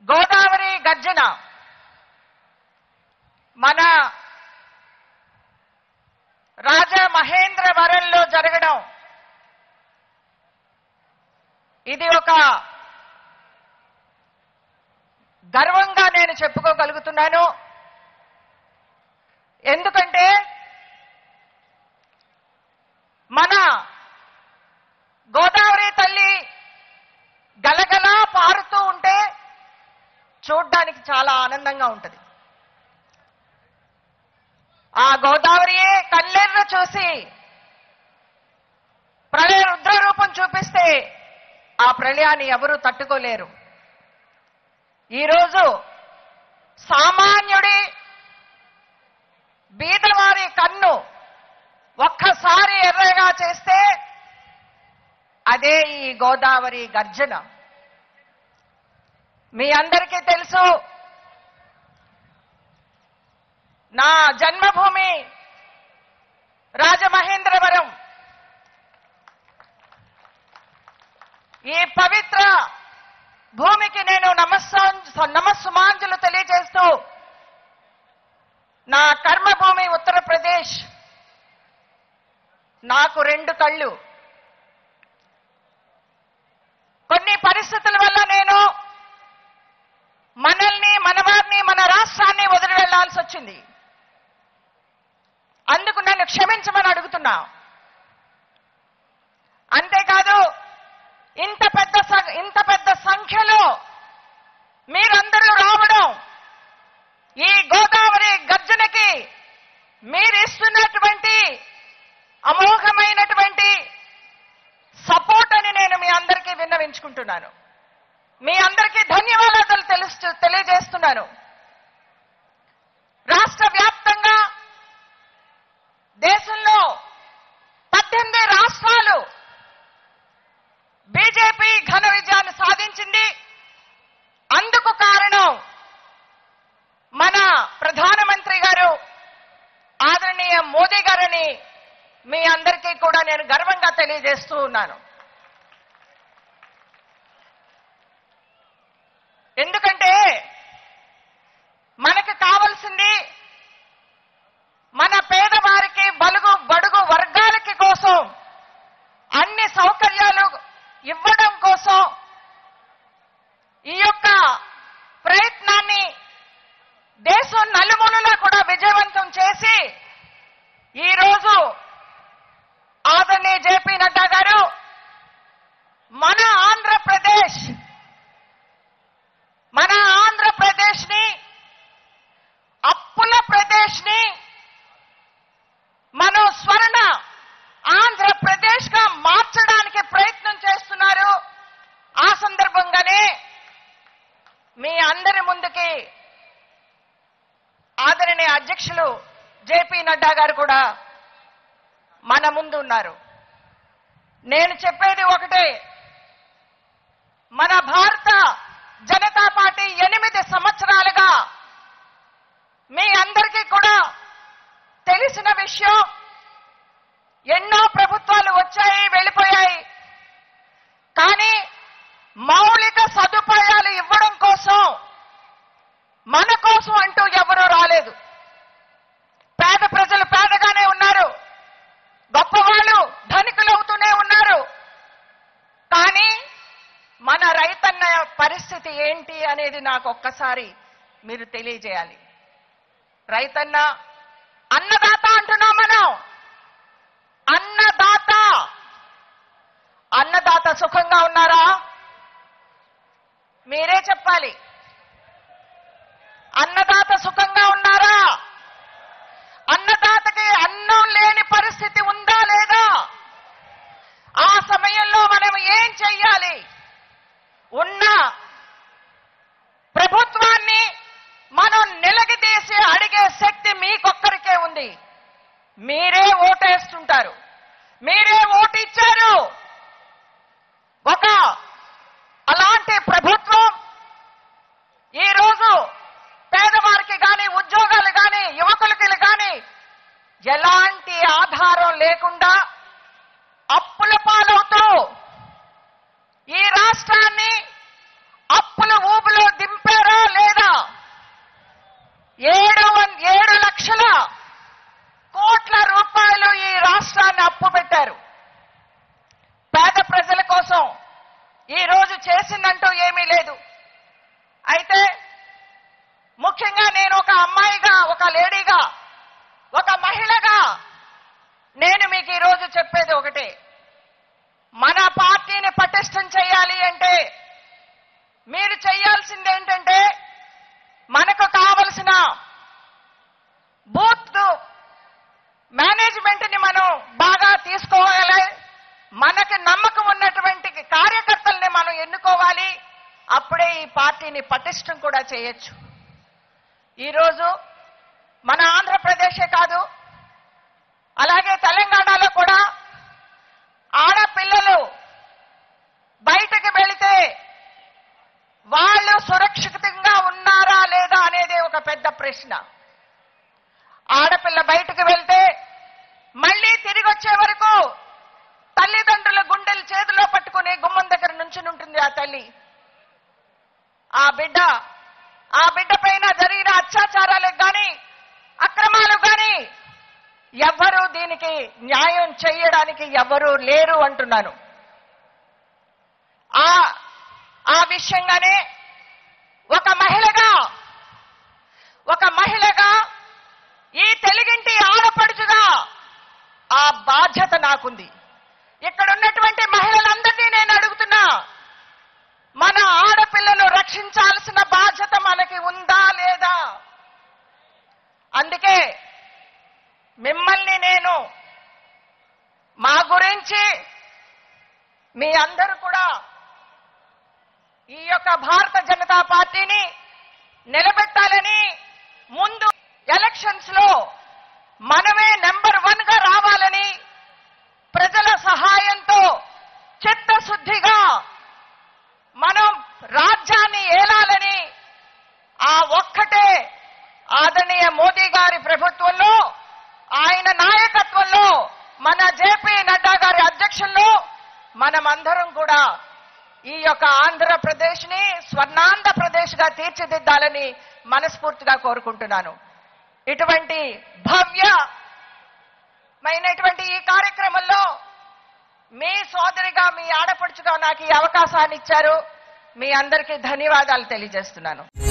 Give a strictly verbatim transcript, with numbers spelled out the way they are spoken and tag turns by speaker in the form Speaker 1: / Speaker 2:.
Speaker 1: గోదావరి గర్జన మన రాజమహేంద్రవరంలో జరగడం ఇది ఒక గర్వంగా నేను చెప్పుకోగలుగుతున్నాను. ఎందుకంటే మన గోదావరి తల్లి గలగలా పారుతూ ఉంటే చూడ్డానికి చాలా ఆనందంగా ఉంటుంది. ఆ గోదావరియే కళ్ళెర్ర చూసి ప్రళయ రుద్ర రూపం చూపిస్తే ఆ ప్రళయాన్ని ఎవరూ తట్టుకోలేరు. ఈరోజు సామాన్యుడి బీదవారి కన్ను ఒక్కసారి ఎర్రగా చేస్తే అదే ఈ గోదావరి గర్జన. మీ అందరికీ తెలుసు, నా జన్మభూమి రాజమహేంద్రవరం. ఈ పవిత్ర భూమికి నేను నమస్సా నమస్సుమాంజలు తెలియజేస్తూ నా కర్మభూమి ఉత్తరప్రదేశ్. నాకు రెండు కళ్ళు. కొన్ని పరిస్థితుల వల్ల నేను మనల్ని మనవారిని మన రాష్ట్రాన్ని వదిలి వెళ్లాల్సి వచ్చింది. అందుకు నన్ను క్షమించమని అడుగుతున్నా. అంతేకాదు ఇంత పెద్ద ఇంత పెద్ద సంఖ్యలో మీరందరూ రావడం, ఈ గోదావరి గర్జనకి మీరిస్తున్నటువంటి అమోఘమైనటువంటి సపోర్ట్ అని నేను మీ అందరికీ విన్నవించుకుంటున్నాను. మీ అందరికీ ధన్యవాదాలు తెలుస్తూ తెలియజేస్తున్నాను. రాష్ట్ర వ్యాప్తంగా దేశంలో పద్దెనిమిది రాష్ట్రాలు బీజేపీ ఘన విజయాన్ని సాధించింది. అందుకు కారణం మన ప్రధానమంత్రి గారు ఆదరణీయ మోదీ గారని మీ అందరికీ కూడా నేను గర్వంగా తెలియజేస్తూ ఉన్నాను. ఎందుకంటే మనకు కావాల్సింది మన పేదవారికి, బలుగు బడుగు వర్గాలకి కోసం అన్ని సౌకర్యాలు ఇవ్వడం కోసం ఈ యొక్క ప్రయత్నాన్ని దేశం నలుమూలలా కూడా విజయవంతం చేసి ఈరోజు ఆదరణీయ జేపీ నడ్డా గారు మన ఆంధ్రప్రదేశ్ మన ఆంధ్రప్రదేశ్ ని అప్పుల ప్రదేశ్ ని మనం స్వర్ణ ఆంధ్రప్రదేశ్ గా మార్చడానికి ప్రయత్నం చేస్తున్నారు. ఆ సందర్భంగానే మీ అందరి ముందుకి ఆదరణీయ అధ్యక్షులు జేపీ నడ్డా గారు కూడా మన ముందు ఉన్నారు. నేను చెప్పేది ఒకటే, మన భారత జనతా పార్టీ ఎనిమిది సంవత్సరాలుగా మీ అందరికీ కూడా తెలిసిన విషయం, ఎన్నో ప్రభుత్వాలు వచ్చాయి వెళ్ళిపోయాయి, కానీ మౌలిక సదుపాయాలు ఇవ్వడం కోసం మన కోసం అంటూ ఎవరూ రాలేదు. పేద ప్రజలు పేదగానే ఉన్నారు, గొప్పవాళ్ళు ధనికులు అవుతూనే ఉన్నారు. కానీ మన రైతన్న పరిస్థితి ఏంటి అనేది నాకు ఒక్కసారి మీరు తెలియజేయాలి. రైతన్న అన్నదాత అంటున్నాం మనం. అన్నదాత అన్నదాత సుఖంగా ఉన్నారా? మీరే చెప్పాలి. అన్నదాత సుఖంగా ఉన్నారా? అన్నదాతకి అన్నం లేని పరిస్థితి ఉందా లేదా? ఆ సమయంలో మనం ఏం చెయ్యాలి? ఉన్న ప్రభుత్వాన్ని మనం నిలగదీసి అడిగే శక్తి మీకొక్కరికే ఉంది. మీరే ఓటేస్తుంటారు, మీరే ఓటు ఇచ్చారు. ఒక అలాంటి ప్రభుత్వం ఈరోజు పేదవారికి కానీ, ఉద్యోగాలు కానీ, యువకులకి కానీ ఎలాంటి ఆధారం లేకుండా అప్పుల పాలవుతూ ఈ రాష్ట్రాన్ని అప్పుల ఊబిలో దింపే చేసిందంటూ ఏమీ లేదు. అయితే ముఖ్యంగా నేను ఒక అమ్మాయిగా, ఒక లేడీగా, ఒక మహిళగా నేను మీకు ఈరోజు చెప్పేది ఒకటే. మన పార్టీని పటిష్టం చేయాలి అంటే మీరు చేయాల్సింది ఏంటంటే, మనకు కావలసిన బూత్ మేనేజ్మెంట్ ని మనం బాగా తీసుకోవాలి. మనకి నమ్మకం ఉన్నటువంటి కార్యకర్తల్ని మనం ఎన్నుకోవాలి. అప్పుడే ఈ పార్టీని పటిష్టం కూడా చేయొచ్చు. ఈరోజు మన ఆంధ్రప్రదేశే కాదు, అలాగే తెలంగాణలో కూడా ఆడపిల్లలు బయటకు వెళితే వాళ్ళు సురక్షితంగా ఉన్నారా లేదా అనేది ఒక పెద్ద ప్రశ్న. ఆడపిల్ల బయటకు వెళ్తే మళ్ళీ తిరిగి వచ్చే వరకు తల్లిదండ్రుల గుండెలు చేతిలో పట్టుకుని గుమ్మం దగ్గర నుంచి ఉంటుంది ఆ తల్లి. ఆ బిడ్డ ఆ బిడ్డ పైన జరిగిన అత్యాచారాలకు కానీ అక్రమాలకు కానీ ఎవ్వరూ దీనికి న్యాయం చేయడానికి ఎవరూ లేరు అంటున్నాను. ఆ ఆ విషయంగానే ఒక మహిళగా ఒక మహిళగా ఈ తెలుగింటి ఆడపడుచుగా ఆ బాధ్యత నాకుంది. ఇక్కడ ఉన్నటువంటి మహిళలందరినీ నేను అడుగుతున్నా, మన ఆడపిల్లను రక్షించాల్సిన బాధ్యత మనకి ఉందా లేదా? అందుకే మిమ్మల్ని నేను మా గురించి మీ అందరూ కూడా ఈ యొక్క భారత జనతా పార్టీని నిలబెట్టాలని, ముందు ఎలక్షన్స్ లో మనమే నెంబర్ వన్ గా రావాలని, ప్రజల సహాయంతో చిత్తశుద్ధిగా మనం రాజ్యాన్ని ఏలాలని, ఆ ఒక్కటే ఆదరణీయ మోదీ గారి ప్రభుత్వంలో, ఆయన నాయకత్వంలో, మన జేపీ నడ్డా గారి అధ్యక్షంలో మనమందరం కూడా ఈ యొక్క ఆంధ్రప్రదేశ్ ని స్వర్ణాంధ్రప్రదేశ్ గా తీర్చిదిద్దాలని మనస్ఫూర్తిగా కోరుకుంటున్నాను. ఇటువంటి భవ్యమైనటువంటి ఈ కార్యక్రమంలో మీ సోదరిగా, మీ ఆడపడుచుగా నాకు ఈ అవకాశాన్ని ఇచ్చారు. మీ అందరికీ ధన్యవాదాలు తెలియజేస్తున్నాను.